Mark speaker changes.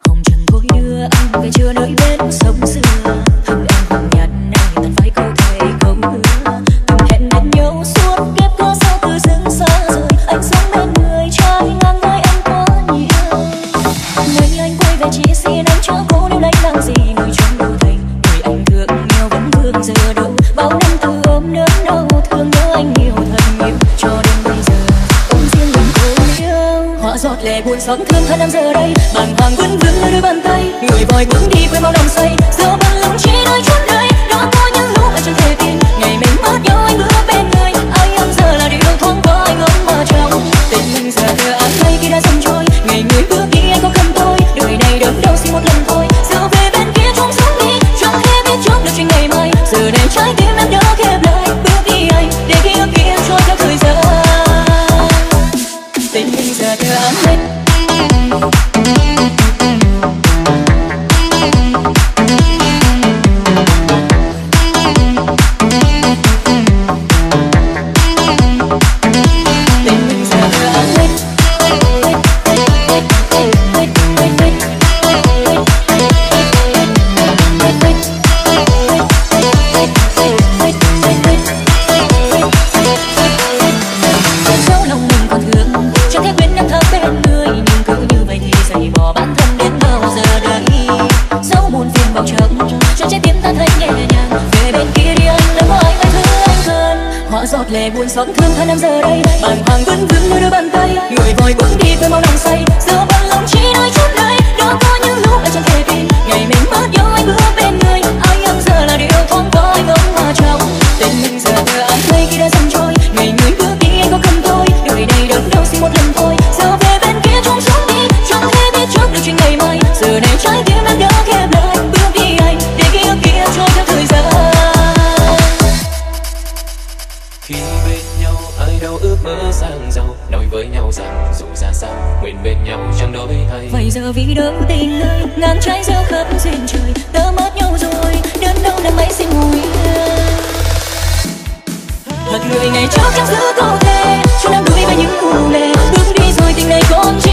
Speaker 1: hồng trần tôi đưa anh về chưa nơi bên sông xưa, hình em hồng nhạt nay tàn phai câu thề câu hứa, từng hẹn bên nhau suốt kiếp có sao từ dưng xa rời, anh sống bên người trai ngang với em quá nhiều. Nơi anh quay về chỉ xin anh chớ cố nếu lấy làm gì người trong đô thành, người anh thương yêu vẫn thương giờ đâu, bao năm từ ôm đớn đau thương nhớ anh nhiều thật nhiều cho đến bây giờ ôm riêng mình cô yêu. Hóa giọt lệ buồn xót thương thân em giờ đây, bàng hoàng vẫn vương đôi bàn tay, người vội bước đi quên bao năm say, giờ bằng lòng chỉ đôi chút nơi đó có những lúc anh chẳng thể tin ngày mình mất nhau anh bước bên người ai em giờ là điều thoáng qua anh ôm mà trong tình mình giờ thừa áng mây khi đã dần trôi, ngày người bước đi anh có cần tôi đời này đớn đau xin một lần thôi, giờ về bên kia trong sống đi chẳng hề biết trước được chuyện ngày mai, giờ này trái tim em đã khép lại bước đi anh để ký ức kia trôi theo thời gian, tình mình giờ thừa áng mây. Giọt lệ buồn xót thương thân em giờ đây, bàng hoàng vẫn vương đôi bàn tay, người vội bước đi quên bao năm say, giờ bằng lòng chỉ đôi chút nơi đó có những lúc anh chẳng thể tin ngày mình mất nhau anh bước bên người ai em giờ là điều thoáng qua anh ôm mà trong tình mình giờ thừa áng mây khi đã dần trôi, ngày người bước đi anh có cần tôi đời này đớn đau xin một lần thôi, giờ về bên kia trong sống đi chẳng hề biết trước được chuyện ngày mai, giờ này trái tim em đã khép lại bước đi anh để ký ức kia trôi theo thời gian.
Speaker 2: Khi bên nhau ai đâu ước mơ sang giàu, nói với nhau rằng dù ra sao nguyện bên nhau chẳng đổi thay.
Speaker 1: Vậy giờ vì đâu tình ơi ngang trái gieo khắp duyên trời, đã mất nhau rồi đến đâu năm ấy xin ngồi thật người ngày trước chẳng giữ câu thề cho em đuổi về những u lệ, bước đi rồi tình này còn chi